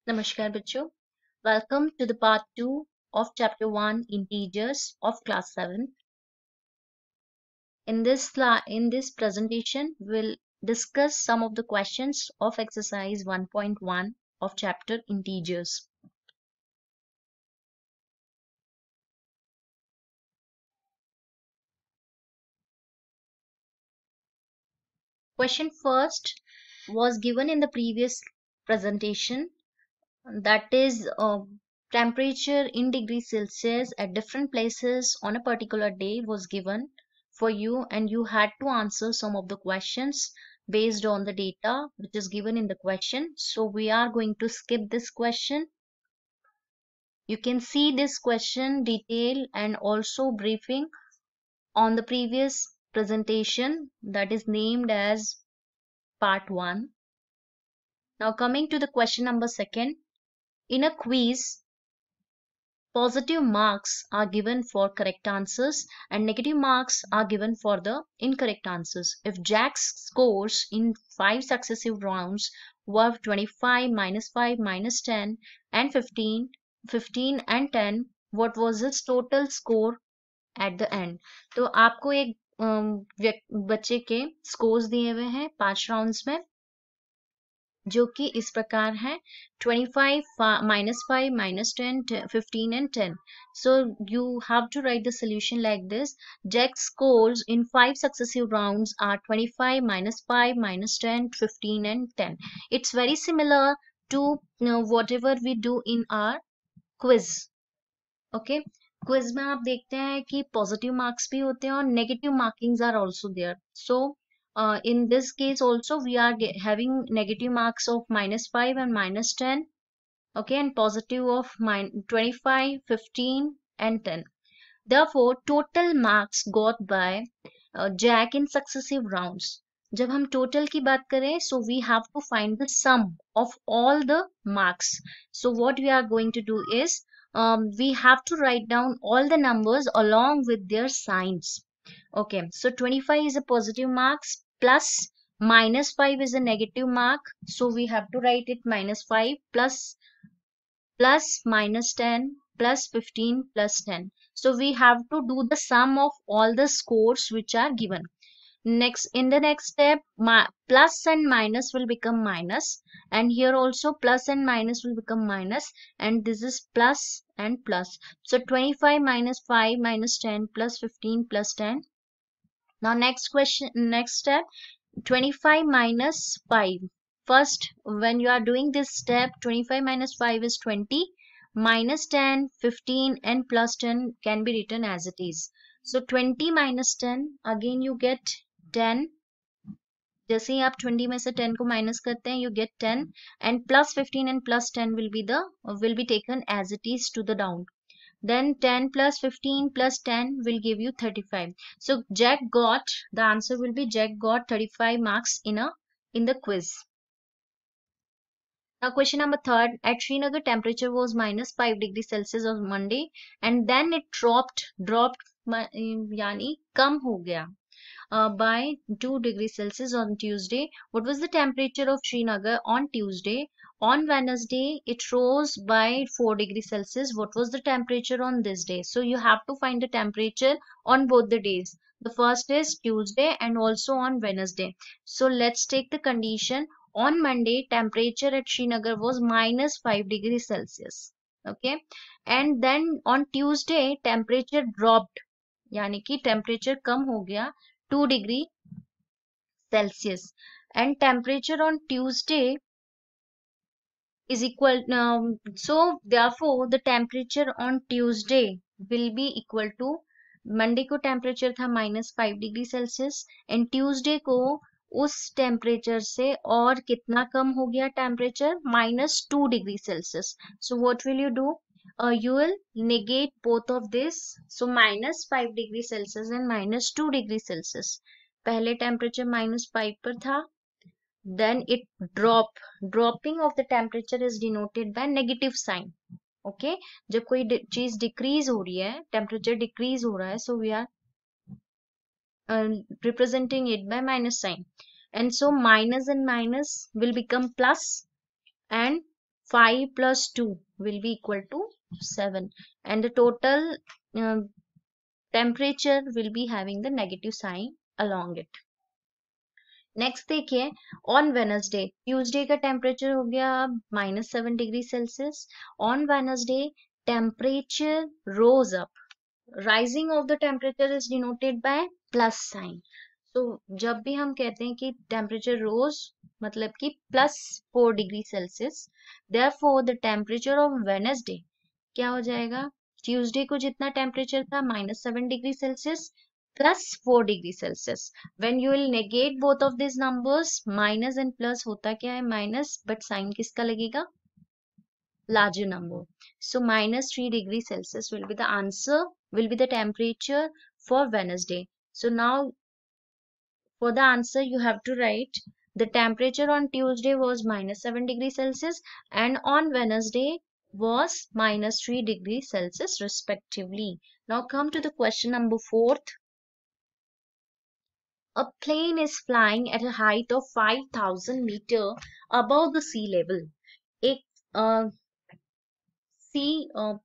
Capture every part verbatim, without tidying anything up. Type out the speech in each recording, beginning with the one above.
Namaskar बच्चों. Welcome to the part two of chapter one integers of class seven. In this sli- in this presentation we'll discuss some of the questions of exercise one point one of chapter integers. Question first was given in the previous presentation, that is uh, temperature in degrees Celsius at different places on a particular day was given for you, and you had to answer some of the questions based on the data which is given in the question. So we are going to skip this question. You can see this question detail and also briefing on the previous presentation, that is named as part one. Now coming to the question number second. In a quiz, positive marks are given for correct answers and negative marks are given for the incorrect answers. If Jack's scores in five successive rounds were twenty-five, minus five, minus ten, and fifteen, fifteen and ten, what was his total score at the end? तो आपको एक अम, व्यक- बच्चे के scores दिए हुए हैं पांच rounds में, जो कि इस प्रकार है twenty-five, minus five, minus ten, fifteen and ten. So you have to write the solution like this. Jack's scores in five successive rounds are twenty-five, minus five, minus ten, fifteen and ten. It's very similar to you know, whatever we do in our quiz. Okay, quiz में आप देखते हैं कि positive marks भी होते हैं और negative markings are also there. So in this case also we are having negative marks of minus five and minus ten, okay, and positive of twenty-five, fifteen and ten. Therefore total marks got by uh, Jack in successive rounds. जब हम total की बात करें, so we have to find the sum of all the marks. So what we are going to do is um, we have to write down all the numbers along with their signs. Okay, so twenty-five is a positive marks plus minus five is a negative mark. So we have to write it minus five plus plus minus ten plus fifteen plus ten. So we have to do the sum of all the scores which are given. Next, in the next step, my, plus and minus will become minus, and here also plus and minus will become minus, and this is plus and plus. So twenty-five minus five minus ten plus fifteen plus ten. Now next question, next step, twenty-five minus five. First, when you are doing this step, twenty-five minus five is twenty, minus ten, fifteen and plus ten can be written as it is. So twenty minus ten, again you get ten. जैसे ही आप twenty में से ten को minus करते हैं, you get ten, and plus fifteen and plus ten will be the will be taken as it is to the down. Then ten plus fifteen plus ten will give you thirty-five. So Jack got, the answer will be Jack got thirty-five marks in a in the quiz. Now question number third, at Srinagar temperature was minus five degrees Celsius on Monday and then it dropped dropped यानी कम हो गया uh, by two degrees Celsius on Tuesday. What was the temperature of Srinagar on Tuesday? On Wednesday, it rose by four degrees Celsius. What was the temperature on this day? So you have to find the temperature on both the days. The first is Tuesday and also on Wednesday. So let's take the condition. On Monday, temperature at Srinagar was minus five degrees Celsius. Okay. And then on Tuesday, temperature dropped. यानी कि temperature कम हो गया two degree Celsius, and temperature on Tuesday is equal um, so therefore the temperature on Tuesday will be equal to Monday को temperature था minus five degree Celsius and Tuesday को उस temperature से और कितना कम हो गया temperature minus two degree Celsius. So what will you do? Uh, you will negate both of this. So minus five degree Celsius and minus two degree Celsius. पहले temperature minus five पर था, then it drop. Dropping of the temperature is denoted by negative sign. Okay, जब कोई चीज decrease हो रही है, temperature decrease हो रहा है, so we are uh, representing it by minus sign. And so minus and minus will become plus, and five plus two will be equal to seven, and the total uh, temperature will be having the negative sign along it. Next देखिए, on Wednesday, Tuesday का temperature हो गया minus seven degree Celsius. On Wednesday temperature rose up. Rising of the temperature is denoted by plus sign. तो जब भी हम कहते हैं कि टेम्परेचर रोज, मतलब कि plus four degree Celsius, therefore the temperature of Wednesday क्या हो जाएगा, ट्यूसडे को जितना टेम्परेचर था minus seven degree Celsius plus four degree Celsius. When you will negate both of these numbers, minus and plus होता क्या है, minus, but sign किसका लगेगा, larger number. So minus three degree Celsius will be the answer, will be the temperature for Wednesday. So now for the answer you have to write the temperature on Tuesday was minus seven degree Celsius and on Wednesday was minus three degree Celsius respectively. Now come to the question number fourth. A plane is flying at a height of five thousand meter above the sea level. एक uh, see uh,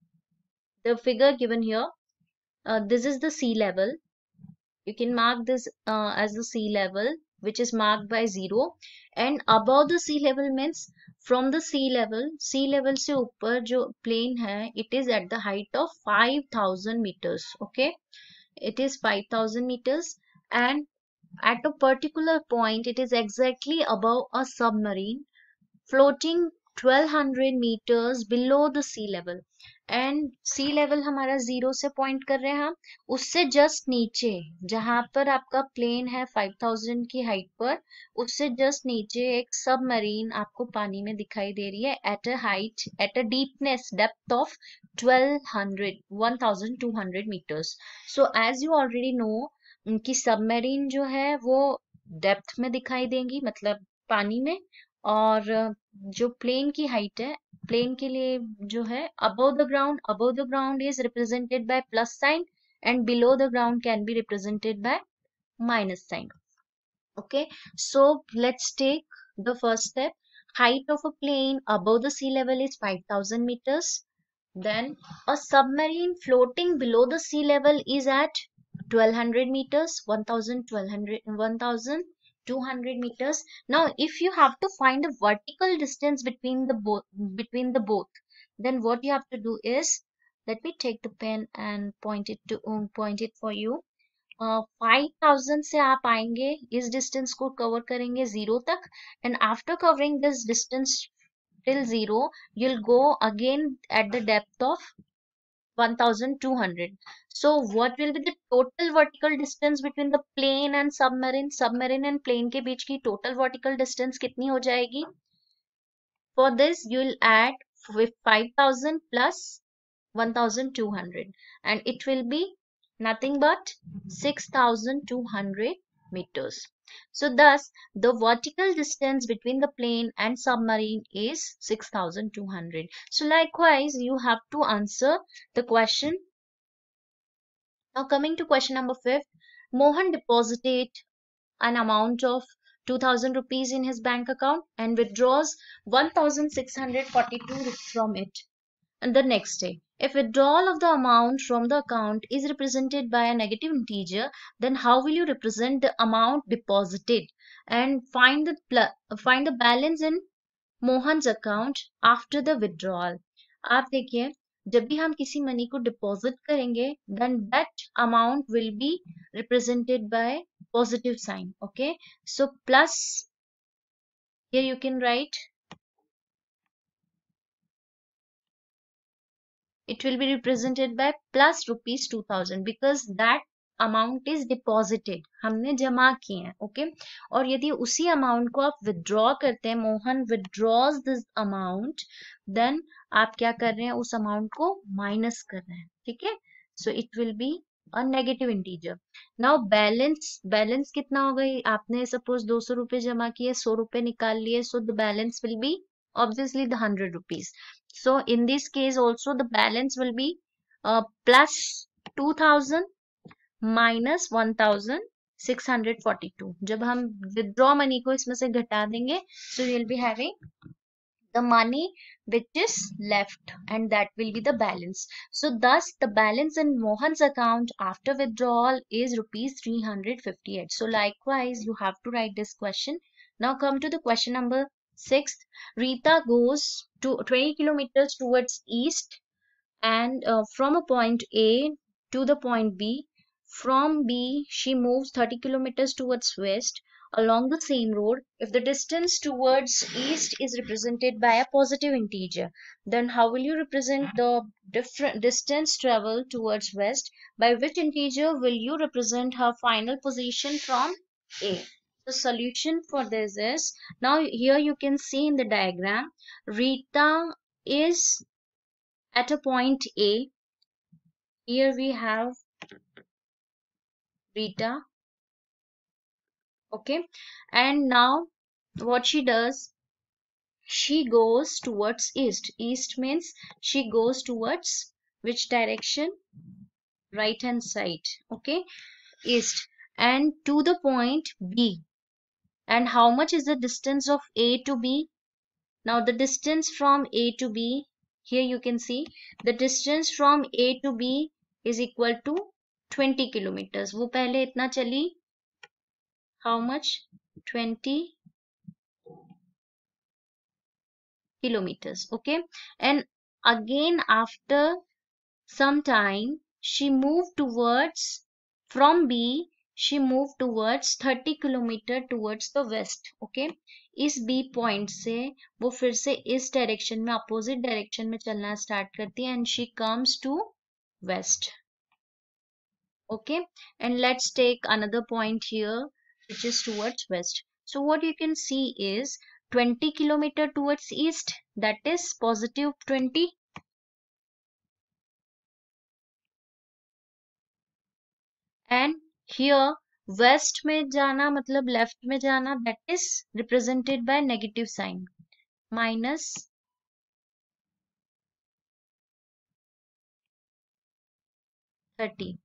the figure given here. Uh, this is the sea level. You can mark this uh, as the sea level, which is marked by zero. And above the sea level means from the sea level, sea level से ऊपर जो plane है, it is at the height of five thousand meters. Okay, it is five thousand meters, and at a particular point it is exactly above a submarine floating twelve hundred meters below the sea level. And sea level हमारा zero से point कर रहे हैं हम, उससे just नीचे जहां पर आपका प्लेन है five thousand की हाइट पर, उससे जस्ट नीचे एक सबमरीन आपको पानी में दिखाई दे रही है at a height, at a deepness, depth of twelve hundred, twelve hundred meters. So as you already know कि सबमरीन जो है वो डेप्थ में दिखाई देंगी, मतलब पानी में, और जो प्लेन की हाइट है, प्लेन के लिए जो है above the ground, above the ground is represented by plus sign and below the ground can be represented by minus sign. Okay, so let's take the first step. Height of a plane above the sea level is five thousand meters. Then a submarine floating below the sea level is at twelve hundred meters, one thousand, twelve hundred, one thousand two hundred meters. Now if you have to find the vertical distance between the both, between the both, then what you have to do is, let me take the pen and point it to um, point it for you. Five uh, thousand से आप आएंगे, इस distance को cover करेंगे zero तक, and after covering this distance till zero you'll go again at the depth of one thousand two hundred. So what will be the total vertical distance between the plane and submarine? Submarine and plane के बीच की total vertical distance कितनी हो जाएगी? For this you'll add five thousand plus one thousand two hundred and it will be nothing but six thousand two hundred meters. So thus the vertical distance between the plane and submarine is six thousand two hundred. So likewise you have to answer the question. Now coming to question number fifth, Mohan deposited an amount of two thousand rupees in his bank account and withdraws one thousand six hundred forty-two from it. And the next day, if withdrawal of the amount from the account is represented by a negative integer, then how will you represent the amount deposited and find the find the balance in Mohan's account after the withdrawal? आप देखिए, जब भी हम किसी money को deposit करेंगे, then that amount will be represented by positive sign. Okay, so plus, here you can write, it will be represented by plus rupees two thousand because that amount is deposited, हमने जमा किए हैं. Okay, और यदि उसी amount को आप withdraw करते हैं, Mohan withdraws this amount, then आप क्या कर रहे हैं, उस अमाउंट को माइनस कर रहे हैं. ठीक है, so it will be a negative integer. Now balance, balance कितना हो गई, आपने सपोज दो सौ रुपए जमा किए, सौ रुपए निकाल लिए, so the balance will be obviously the one hundred rupees. So in this case also the balance will be uh, plus two thousand minus one thousand six hundred forty-two. जब हम withdraw money को इसमें से घटा देंगे, so we will be having the money which is left, and that will be the balance. So thus the balance in Mohan's account after withdrawal is rupees three hundred fifty-eight. So likewise you have to write this question. Now come to the question number six. Rita goes to twenty kilometers towards east, and uh, from a point A to the point B. From B, she moves thirty kilometers towards west along the same road. If the distance towards east is represented by a positive integer, then how will you represent the different distance traveled towards west? By which integer will you represent her final position from A? The solution for this is, now here you can see in the diagram, Rita is at a point A. Here we have Rita. Okay, and now what she does, she goes towards east. East means she goes towards which direction? Right hand side. Okay, east, and to the point B. And how much is the distance of A to B? Now the distance from A to B, here you can see the distance from A to B is equal to twenty kilometers. वो पहले इतना चली, how much? twenty kilometers. Okay, and again after some time she moved towards, from B she moved towards thirty kilometer towards the west. Okay, इस B point से वो फिर से इस direction में, opposite direction में चलना start करती है, and she comes to west. Okay, and let's take another point here which is towards west. So what you can see is twenty kilometer towards east, that is positive twenty. And here west में जाना मतलब left में जाना, that is represented by negative sign, minus thirty.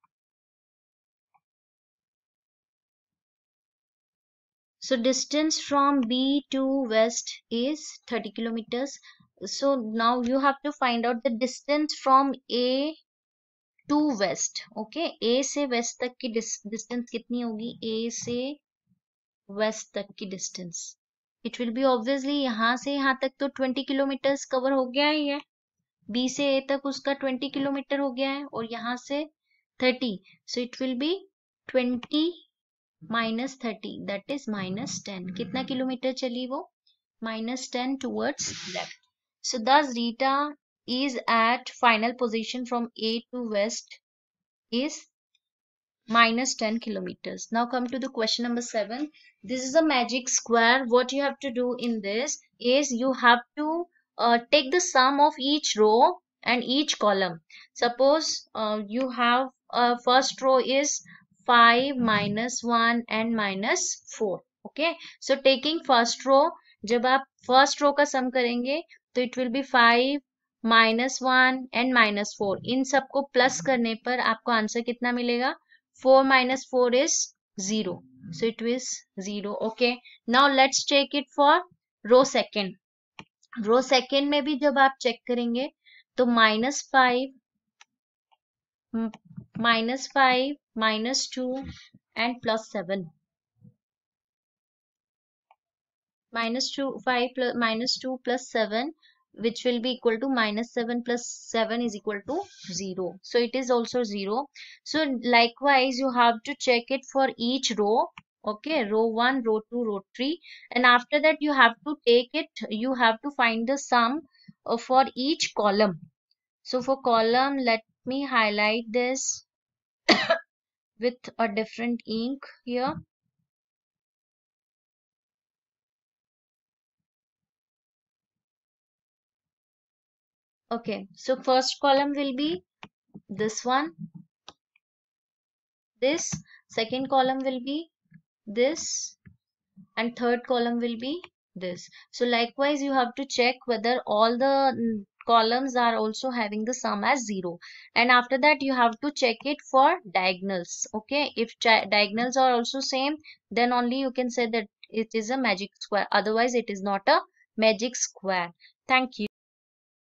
So distance from B to west is thirty kilometers. So now you have to find out the distance from A to west. Okay, A से west तक की distance कितनी होगी? A से west तक की distance, it will be obviously यहाँ से यहाँ तक तो twenty kilometers cover हो गया ही है. B से A तक उसका twenty kilometer हो गया है, और यहाँ से thirty. So it will be twenty minus thirty, that is minus ten. कितना किलोमीटर चली वो? Minus ten towards left. So thus Rita is at final position from A to west is minus ten kilometers. Now come to the question number seven. This is a magic square. What you have to do in this is you have to uh, take the sum of each row and each column. Suppose uh, you have uh, first row is five minus one and minus four. Okay, so taking first row, जब आप first row का sum करेंगे तो it will be five minus one and minus four. इन सबको plus करने पर आपको answer कितना मिलेगा? four minus four is zero. So it is zero. Okay, now let's check it for row second. Row second में भी जब आप check करेंगे तो minus five, minus five, minus two and plus seven. Minus two, five plus minus two plus seven, which will be equal to minus seven plus seven is equal to zero. So it is also zero. So likewise you have to check it for each row. Okay, row one, row two, row three, and after that you have to take it, you have to find the sum uh, for each column. So for column, let me highlight this with a different ink here. Okay, so first column will be this one, this, second column will be this, and third column will be this. So likewise you have to check whether all the columns are also having the sum as zero, and after that you have to check it for diagonals. Okay, if diagonals are also same, then only you can say that it is a magic square, otherwise it is not a magic square. Thank you.